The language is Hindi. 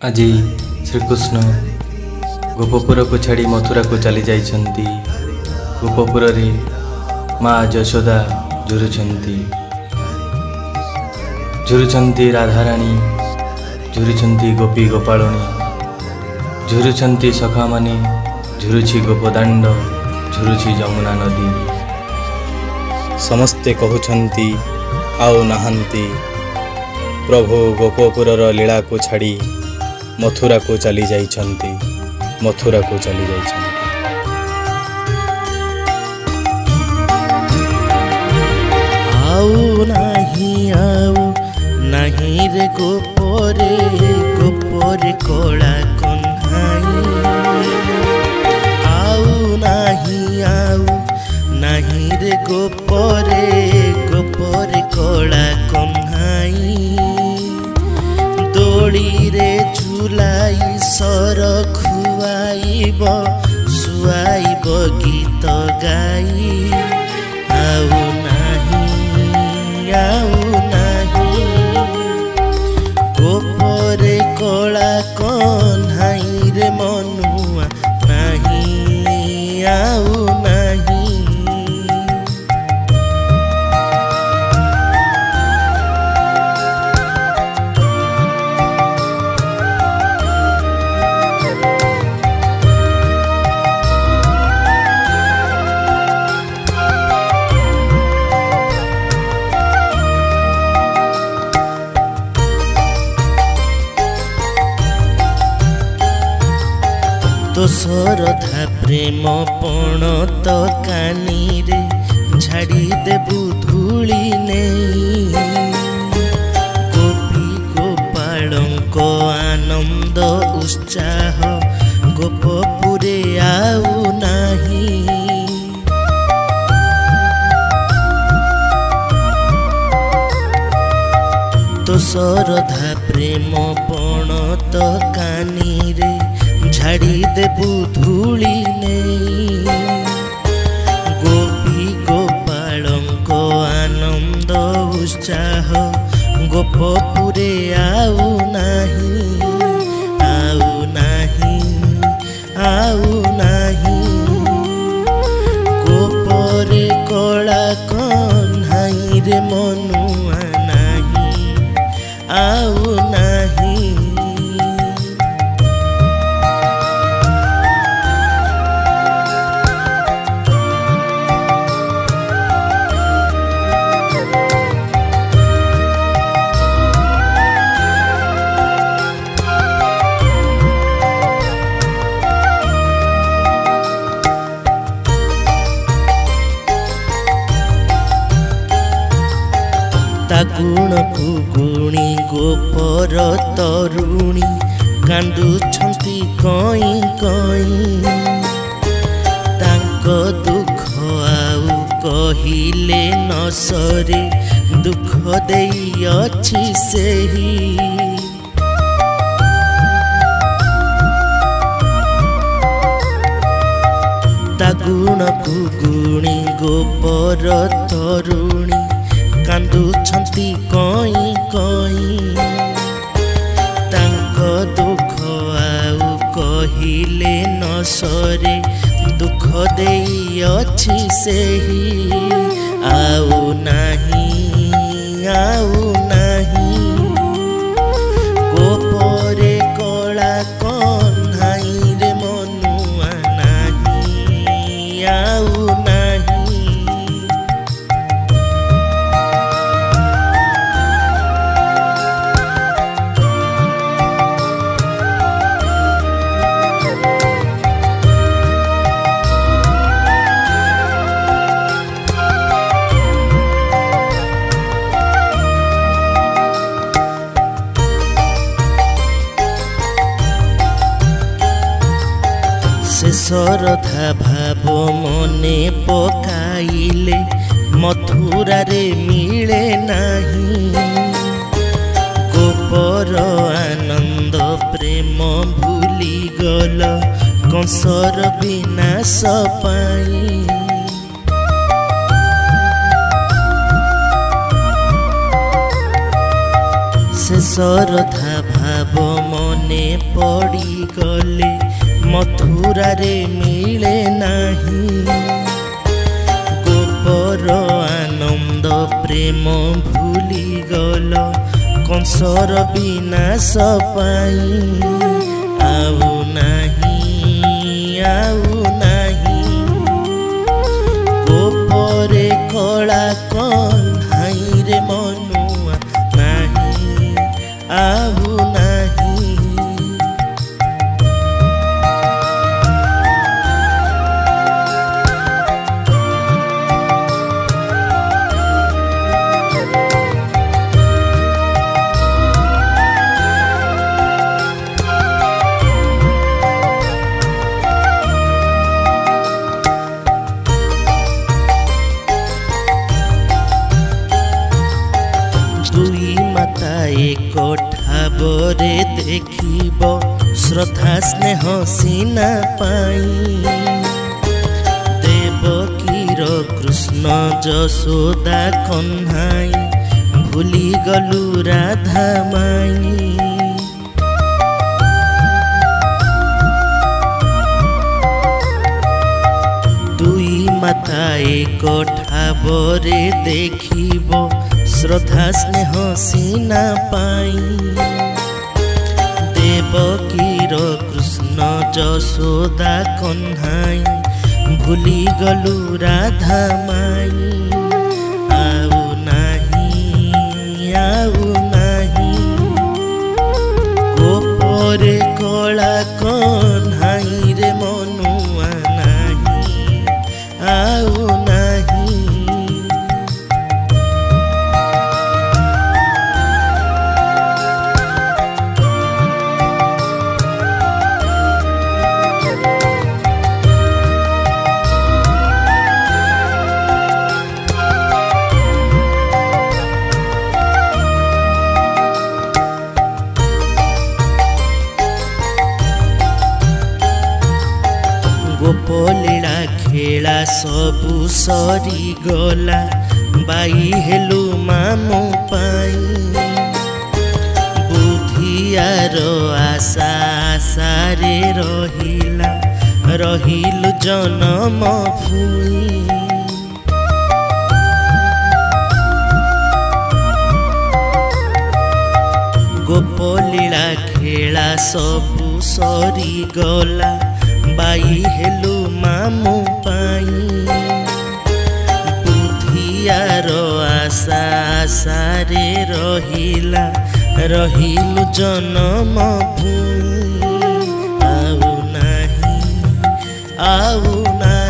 আজি श्रीकृष्ण गोपपुर को छाड़ी मथुरा को चली जाइछन्ति। गोपपुर रे माँ यशोदा झुरुछन्ति राधाराणी, झुरुछन्ति गोपी गोपालनी, झुरुछन्ति सखा माने, झुरुछि गोपदाण्ड, झुरुछि जमुना नदी। समस्ते कहउछन्ति आउ नाहन्ति, प्रभु गोपपुरर लीला को छाड़ी मथुरा को चली जाइछन्ति, मथुरा को चली जाइछन्ति। आउ नाही रे गोपरे कोला कन्हाई। आउ नाही रे गोपरे कोला कन्हाई। दोड़ी रे झुलाई सर खुआइब, सुआइब गीत गाई। आउ नाही गोपरे कला कन्हाई रे मनुआ नाही, आउ नाही। तो सरधा प्रेम पण तो कानी रे झाड़ी देबु धूली नहीं। गोपी गोपालंक आनंद उत्साह गोपपुरे आउ नाही। तो सरधा प्रेम पण तो कानी रे झाड़ी देबु धूली नहीं। गोपी गोपालंक आनंद उत्साह गोपपुरे आउ नाही, आउ नाही, आउ नाही। गोपरे कला कन्हाई रे मनुआ नाही, आउ नाही। गुण गुणी गोपर तरुणी कांदुछन्ति कई कई। तांक दुख आउ कहिले न सरे, दुख देई अछि सेही। गुण गुणी गोपर तरुणी कांदुछन्ति कई कई। तांक दुख आउ कहिले न सरे, दुख देई अछि सेही। आउ नाही, आउ नाही। गोपरे कला कन्हाई रे मनुआ नाही, आउ नाही। सरधा भाव मने पकाइले मथुरा रे मिले नाही। गोपर आनंद प्रेम भूली गल कंसर विनाश पाई। से सरधा भाव ଭାବ ମନେ ପଡ଼ିଗଲେ ମଥୁରାରେ ମିଳେ ନାହିଁ। ଗୋପର ଆନନ୍ଦ ପ୍ରେମ ଭୁଲିଗଲ କଂସର ବିନାଶ ପାଇଁ। ଆଉ ନାହିଁ ଗୋପରେ କଳା କହ୍ନାଇରେ ମନୁଆ ନାହିଁ। ଆଉ ନାହିଁ ଏକ ଠାବରେ ଦେଖିବ ଶ୍ରଦ୍ଧା ସ୍ନେହ ସିନା ପାଇଁ। ଦେବକୀର କୃଷ୍ଣ ଯଶୋଦା କହ୍ନାଇ ଭୁଲିଗଲୁ ରାଧା ମାଇ। ଦୁଇ ମାତା ଏକ ଠାବରେ ଦେଖିବ ଶ୍ରଦ୍ଧା ସ୍ନେହ ସିନା ପାଇଁ। ଦେବକୀର କୃଷ୍ଣ ଯଶୋଦା କହ୍ନାଇ ଭୁଲିଗଲୁ ରାଧା ମାଇ। ଆଉ ନାହିଁ ଗୋପରେ କଳା କହ୍ନାଇରେ ମନୁଆ ନାହିଁ। ଆଉ ନାହିଁ ଗୋପଲୀଳା ଖେଳା ସବୁ ସରିଗଲା ବାଇ ହେଲୁ ମାମୁ ପାଇଁ। ବୁଦ୍ଧିଆର ଆଶାରେ ରହିଲୁ ଜନମ ଭୂଇଁ। ଗୋପଲୀଳା ଖେଳା ସବୁ ସରିଗଲା ବାଇ ହେଲୁ ମାମୁ ପାଇଁ। ବୁଦ୍ଧିଆର ଆଶାରେ ରହିଲୁ ଜନମ ଭୂଇଁ। ଆଉ ନାହିଁ